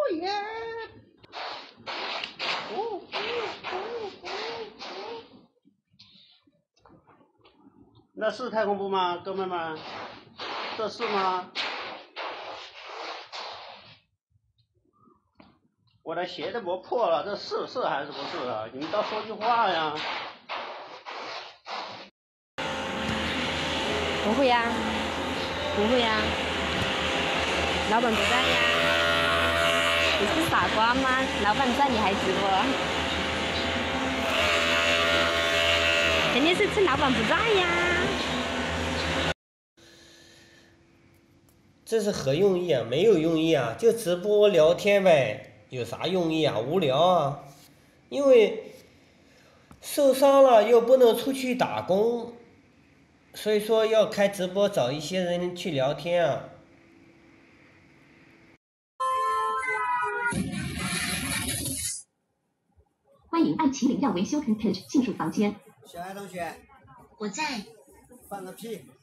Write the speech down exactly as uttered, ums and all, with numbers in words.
耶！哦哦哦哦！那是太空步吗，哥们们？这是吗？我的鞋都磨破了，这是是还是不是啊？你们倒说句话呀！ 不会呀，不会呀，老板不在呀。你是傻瓜吗？老板在你还直播？肯定是趁老板不在呀。 这是何用意啊？没有用意啊，就直播聊天呗，有啥用意啊？无聊啊！因为受伤了又不能出去打工，所以说要开直播找一些人去聊天啊。 欢迎按麒麟要维修 content 进入房间。 小爱同学， 我在。 放个屁！